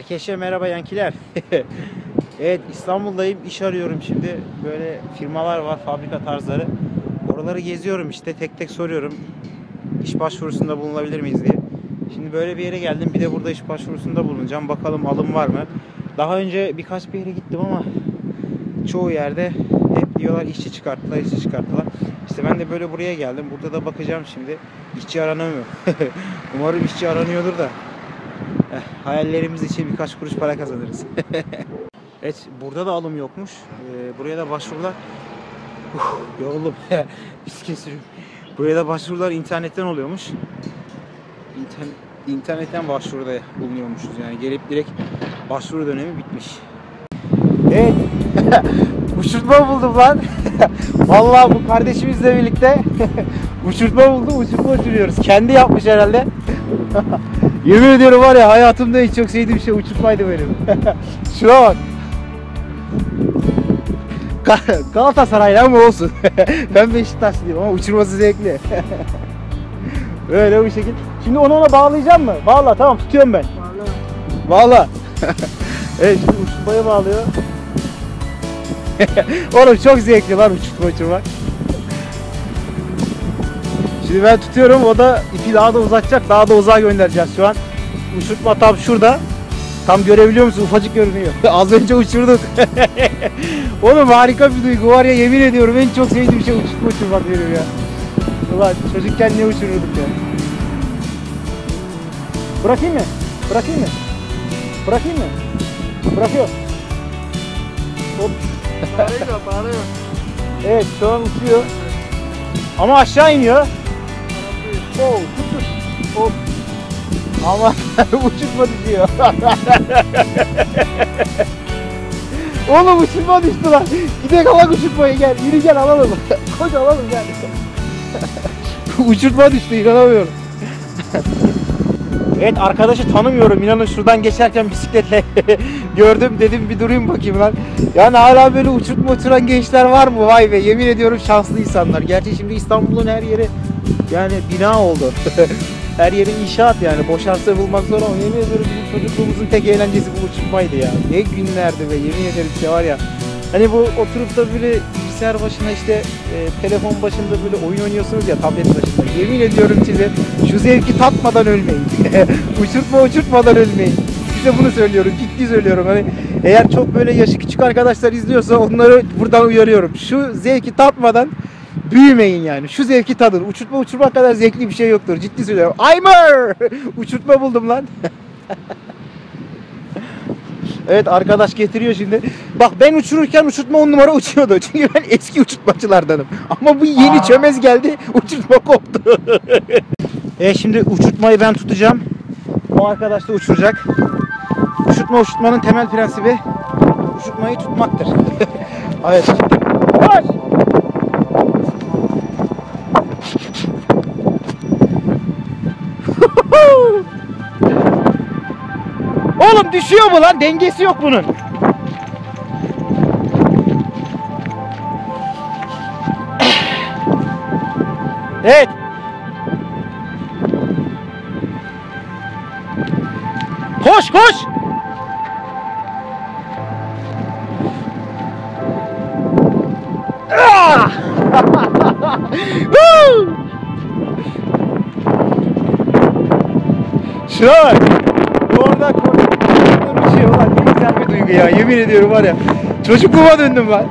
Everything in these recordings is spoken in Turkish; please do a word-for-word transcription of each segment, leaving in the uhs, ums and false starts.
Herkese merhaba yankiler. Evet, İstanbul'dayım, iş arıyorum şimdi. Böyle firmalar var, fabrika tarzları. Oraları geziyorum işte, tek tek soruyorum. İş başvurusunda bulunabilir miyiz diye. Şimdi böyle bir yere geldim, bir de burada iş başvurusunda bulunacağım. Bakalım alım var mı? Daha önce birkaç bir yere gittim ama çoğu yerde hep diyorlar işçi çıkarttılar, işçi çıkarttılar. İşte ben de böyle buraya geldim. Burada da bakacağım şimdi. İşçi aranamıyor. Umarım işçi aranıyordur da. Eh, hayallerimiz için birkaç kuruş para kazanırız. Evet, burada da alım yokmuş. Ee, buraya da başvurular. Uh, yoruldum. Bisiklet sürüyorum. Buraya da başvurular internetten oluyormuş. İnternet, internetten başvuruda bulunuyormuşuz. Yani gelip direkt başvuru dönemi bitmiş. Evet. Uçurtma buldum lan. Vallahi bu kardeşimizle birlikte uçurtma buldum. Uçurtma uçuruyoruz. Kendi yapmış herhalde. Yemin ediyorum var ya, hayatımda en çok sevdiğim şey uçurtmaydı benim. Şuna bak. Galatasaraylı ama olsun. Ben Beşiktaşlıyım ama uçurması zevkli. Böyle bu şekilde. Şimdi onu ona bağlayacağım mı? Bağla, tamam, tutuyorum ben. Bağla. Bağla. Evet, şimdi uçurtmayı bağlıyor. Oğlum çok zevkli lan uçurtma uçurmak. Şimdi ben tutuyorum, o da ipi daha da uzatacak, daha da uzağa göndereceğiz şu an. Uçurtma tam şurada. Tam görebiliyor musun? Ufacık görünüyor. Az önce uçurduk. Oğlum harika bir duygu var ya, yemin ediyorum en çok sevdiğim şey uçurtma uçurmak benim ya. Ulan çocukken ne uçururduk ya. Bırakayım mı? Bırakayım mı? Bırakayım mı? Bırakıyor. Hop. Bağırıyor, bağırıyor. Evet, şu an uçuyor. Ama aşağı iniyor. Oh, tut tut. Hop. Ama uçurtma düşüyor. Oğlum uçurtma düştü lan. Gidelim alalım uçurtmayı, gel. Yürü gel alalım. Koş alalım gel. Uçurtma düştü, inanamıyorum. Evet, arkadaşı tanımıyorum. İnanın şuradan geçerken bisikletle gördüm, dedim bir durayım bakayım lan. Yani hala böyle uçurtma uçuran gençler var mı? Vay be, yemin ediyorum şanslı insanlar. Gerçi şimdi İstanbul'un her yeri yani bina oldu. Her yeri inşaat yani. Boş arsa bulmak zor ama yemin ediyorum bizim çocukluğumuzun tek eğlencesi bu uçurtmaydı ya. Ne günlerdi be, yemin ederim ki var ya. Hani bu oturup da böyle bilgisayar başına işte e, telefon başında böyle oyun oynuyorsunuz ya, tablet başında. Yemin ediyorum size şu zevki tatmadan ölmeyin. Uçurtma uçurtmadan ölmeyin. Size bunu söylüyorum, ciddi söylüyorum. Hani eğer çok böyle yaşı küçük arkadaşlar izliyorsa onları buradan uyarıyorum. Şu zevki tatmadan büyümeyin yani. Şu zevki tadın. Uçurtma uçurmak kadar zevkli bir şey yoktur. Ciddi söylüyorum. Aymer! Uçurtma buldum lan. Evet, arkadaş getiriyor şimdi. Bak ben uçururken uçurtma on numara uçuyordu. Çünkü ben eski uçurtmacılardanım. Ama bu yeni çömez geldi. Uçurtma koptu. Evet, şimdi uçurtmayı ben tutacağım. O arkadaş da uçuracak. Uçurtma uçurtmanın temel prensibi uçurtmayı tutmaktır. Evet. Koş! Oğlum düşüyor mu lan? Dengesi yok bunun. Evet. Koş koş. Ah! Şuna bak. Orada korkuyorum bir şey olan ne güzel bir duygu ya, yemin ediyorum var ya, çocukluğuma döndüm ben.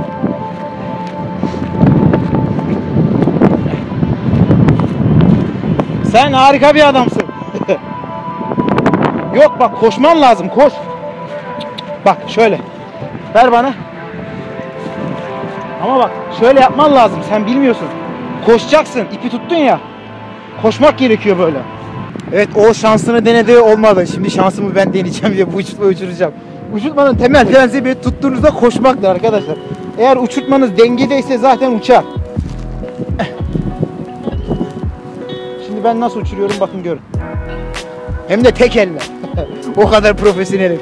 Sen harika bir adamsın. Yok bak, koşman lazım, koş. Bak şöyle ver bana. Ama bak şöyle yapman lazım, sen bilmiyorsun. Koşacaksın, ipi tuttun ya, koşmak gerekiyor böyle. Evet, o şansını denedi, olmadı. Şimdi şansımı ben deneyeceğim diye bu uçurtmayı uçuracağım. Uçurtmanın temel prensibi tuttuğunuzda koşmaktır arkadaşlar. Eğer uçurtmanız dengedeyse zaten uçar. Şimdi ben nasıl uçuruyorum bakın, görün. Hem de tek elle. O kadar profesyonelim.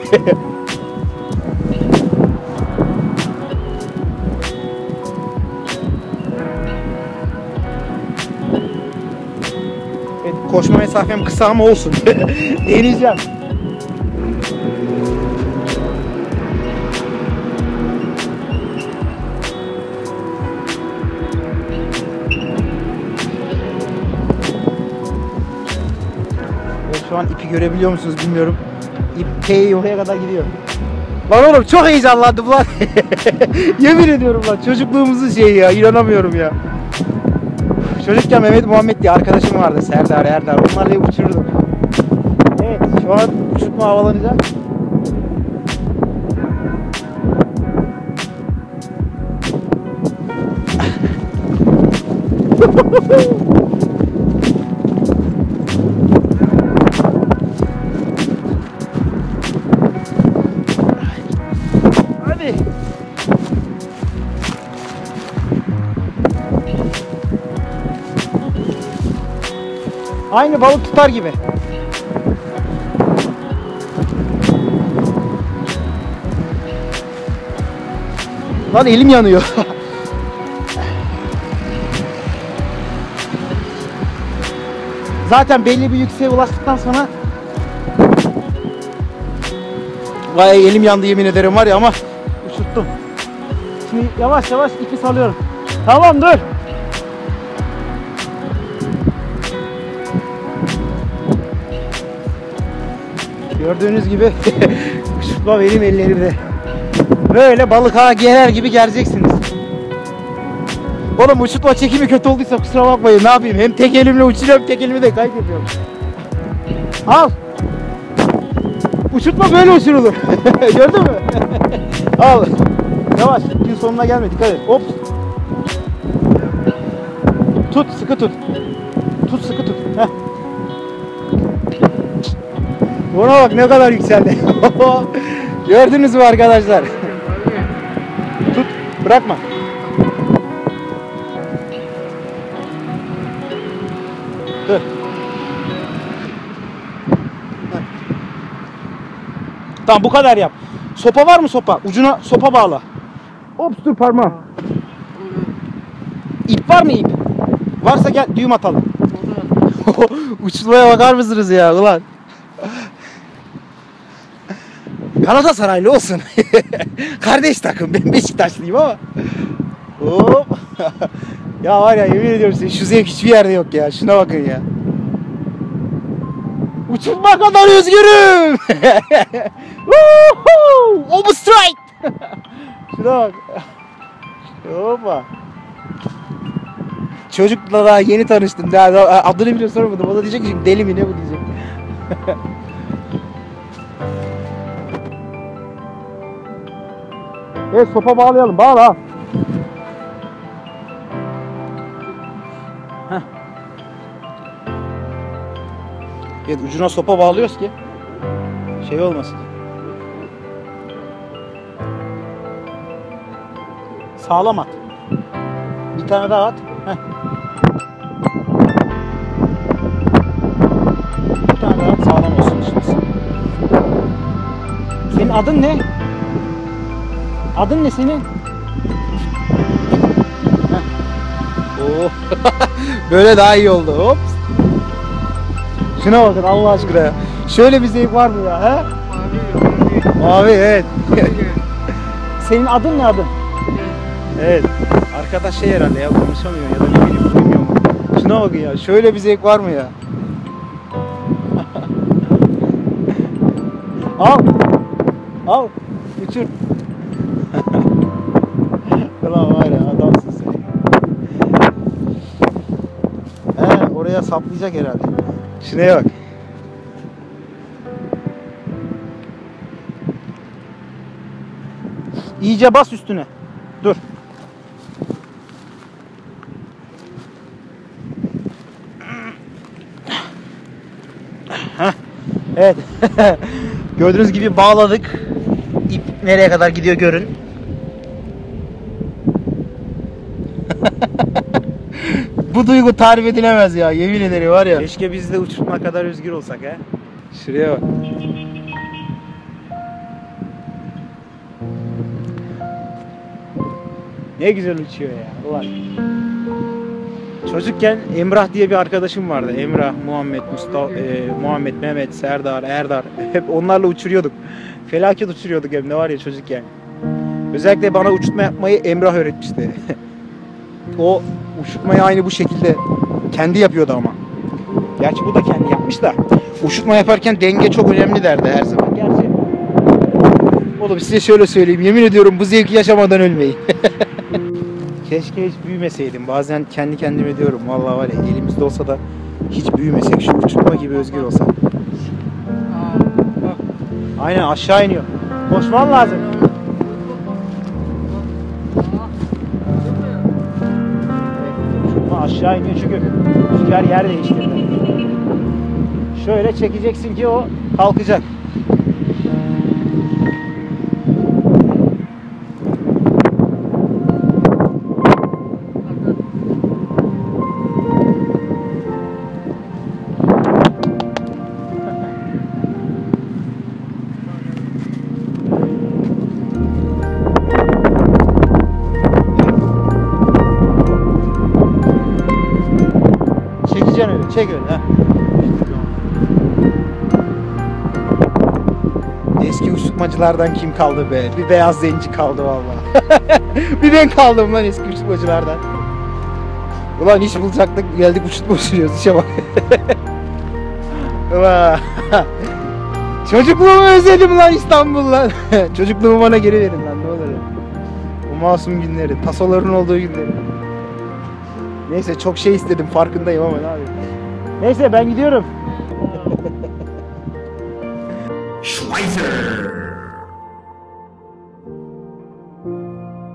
Koşma mesafem kısa ama olsun. Deneyeceğim. Şu an ipi görebiliyor musunuz bilmiyorum. İp T'yi oraya kadar gidiyor. Lan oğlum çok heyecanlandım lan. Yemin ediyorum lan, çocukluğumuzun şeyi ya, inanamıyorum ya. Çocukken Mehmet Muhammed diye arkadaşım vardı, Serdar Erdar, onlarla hep uçururdum. Evet, şu an uçurtma havalanacak. Hadi. Aynı balık tutar gibi. Lan elim yanıyor. Zaten belli bir yükseğe ulaştıktan sonra vay elim yandı yemin ederim var ya, ama uçurttum. Şimdi yavaş yavaş ipi salıyorum. Tamam, dur. Gördüğünüz gibi uçurtma benim ellerimde. Böyle balık ağa gerer gibi geleceksiniz. Oğlum uçurtma çekimi kötü olduysa kusura bakmayın, ne yapayım? Hem tek elimle uçuruyorum, tek elimle de kayıt yapıyorum. Al. Uçurtma böyle uçurulur. Gördün mü? Al. Yavaş, gün sonuna gelme, dikkat et. Hop. Tut, sıkı tut. Tut, sıkı tut. Heh. Ona bak ne kadar yükseldi. Gördünüz mü arkadaşlar? Tut, bırakma. Dur. Tamam, bu kadar yap. Sopa var mı sopa? Ucuna sopa bağla. Hop, dur parmağım. İp var mı ip? Varsa gel düğüm atalım. Uçurmaya bakar mısınız ya ulan? Galatasaraylı olsun. Kardeş takım. Ben Beşiktaşlıyım ama. Hop. Ya var ya, yemin ediyorum size, şu zevk hiçbir yerde yok ya. Şuna bakın ya. Uçurma kadar özgürüm. Obu strike. Şuna bak. Hoppa. Çocukla daha yeni tanıştım. Daha, daha adını bile sormadım. O da diyecek ki deli mi ne bu diyecek. Evet, sopa bağlayalım. Bağla. Heh. Evet, ucuna sopa bağlıyoruz ki şey olmasın. Sağlam at. Bir tane daha at. Heh. Bir tane daha at, sağlam olsun şimdi. Senin adın ne? Adın ne senin? Oh. Böyle daha iyi oldu. Hop. Şuna bakın Allah aşkına ya. Şöyle bir zevk var mı ya? He? Mavi. Mavi, evet. Senin adın ne adın? Evet. Arkadaş şey herhalde ya, konuşamıyor ya da ne bileyim, duymuyor mu? Şuna bakın ya. Şöyle bir zevk var mı ya? Al. Al. Uçur. Ulan var ya, adamsın sen. He, oraya saplayacak herhalde. Şuraya bak. İyice bas üstüne. Dur. Heh. Evet. Gördüğünüz gibi bağladık. İp nereye kadar gidiyor görün. Bu duygu tarif edilemez ya, yemin ederim var ya. Keşke biz de uçurtma kadar özgür olsak ha. Şuraya bak. Ne güzel uçuyor ya ulan. Çocukken Emrah diye bir arkadaşım vardı. Emrah, Muhammed, Mustafa, e, Muhammed, Mehmet, Serdar, Erdar. Hep onlarla uçuruyorduk. Felaket uçuruyorduk hem de var ya çocukken. Özellikle bana uçurtma yapmayı Emrah öğretmişti. O uçurtmayı aynı bu şekilde kendi yapıyordu ama. Gerçi bu da kendi yapmış da. Uçurtma yaparken denge çok önemli derdi her zaman. Gerçi oğlum size şöyle söyleyeyim. Yemin ediyorum bu zevki yaşamadan ölmeyin. Keşke hiç büyümeseydim. Bazen kendi kendime diyorum. Vallahi var ya elimizde olsa da hiç büyümesek. Şu uçurtma gibi özgür olsak. Aynen aşağı iniyor. Koşman lazım. Uçurtma aşağı iniyor çünkü rüzgar yer değiştirdi. Şöyle çekeceksin ki o kalkacak. Çekeceksin öyle, çek öyle ha. Eski uçurtmacılardan kim kaldı be? Bir beyaz zenci kaldı vallahi. Bir ben kaldım lan eski uçurtmacılardan. Ulan iş bulacaktık, geldik uçurtma uçuruyoruz, işe bak. Ulan. Çocukluğumu özledim lan İstanbul lan. Çocukluğumu bana geri verin lan ne olur. O masum günleri, tasoların olduğu günleri. Neyse çok şey istedim farkındayım ama ne yapayım. Neyse ben gidiyorum. Schweizer.